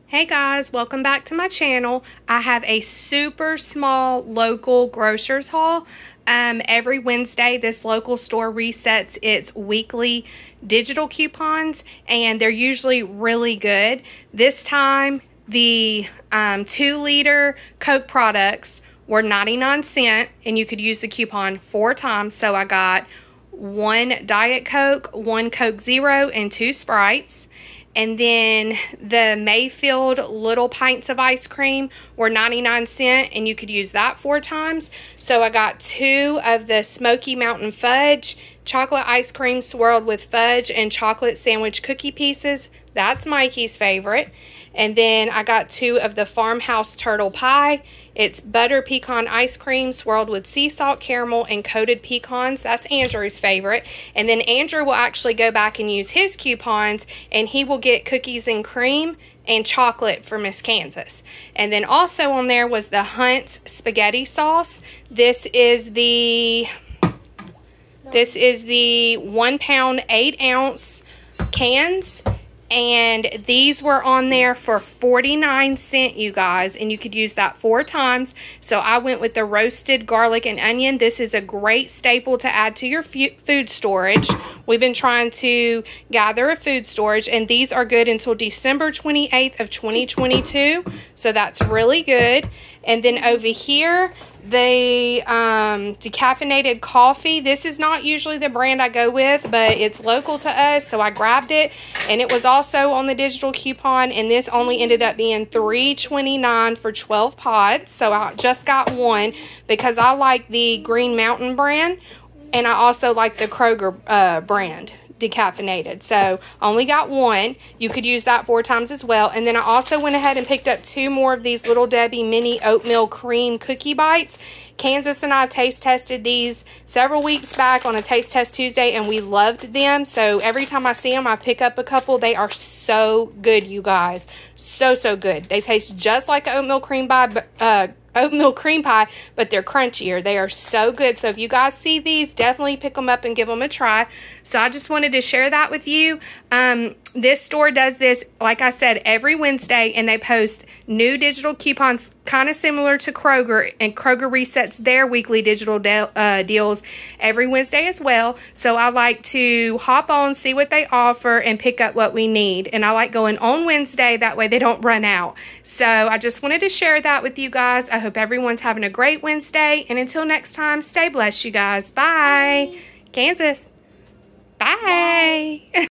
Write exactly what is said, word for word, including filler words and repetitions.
Hey guys, welcome back to my channel. I have a super small local grocers haul. Um, every Wednesday, this local store resets its weekly digital coupons, and they're usually really good. This time, the um, two liter Coke products were ninety-nine cents, and you could use the coupon four times. So I got one Diet Coke, one Coke Zero, and two Sprites. And then the Mayfield little pints of ice cream were ninety-nine cents, and you could use that four times. So I got two of the Smoky Mountain Fudge, chocolate ice cream swirled with fudge and chocolate sandwich cookie pieces. That's Mikey's favorite. And then I got two of the Farmhouse Turtle Pie. It's butter pecan ice cream swirled with sea salt caramel and coated pecans. That's Andrew's favorite. And then Andrew will actually go back and use his coupons, and he will get cookies and cream and chocolate for Miss Kansas. And then also on there was the Hunt's spaghetti sauce. This is the this is the one pound eight ounce cans. And these were on there for forty-nine cents, you guys, and you could use that four times. So I went with the roasted garlic and onion. This is a great staple to add to your food storage. We've been trying to gather a food storage, and these are good until December twenty-eighth of twenty twenty-two. So that's really good. And then over here, the um, decaffeinated coffee. This is not usually the brand I go with, but it's local to us, so I grabbed it. And it was also on the digital coupon, and this only ended up being three twenty-nine for twelve pods. So I just got one because I like the Green Mountain brand, and I also like the Kroger uh, brand decaffeinated. So only got one. You could use that four times as well. And then I also went ahead and picked up two more of these Little Debbie mini oatmeal cream cookie bites. Kansas and I taste tested these several weeks back on a Taste Test Tuesday, and we loved them. So every time I see them, I pick up a couple. They are so good, you guys. So, so good. They taste just like oatmeal cream pie, uh, oatmeal cream pie, but they're crunchier. They are so good. So if you guys see these, definitely pick them up and give them a try. So I just wanted to share that with you. Um, this store does this, like I said, every Wednesday, and they post new digital coupons kind of similar to Kroger, and Kroger resets their weekly digital de uh, deals every Wednesday as well. So I like to hop on, see what they offer, and pick up what we need. And I like going on Wednesday, that way they don't run out. So I just wanted to share that with you guys. I hope everyone's having a great Wednesday, and until next time, stay blessed, you guys. Bye. Bye. Kansas. Bye. Bye.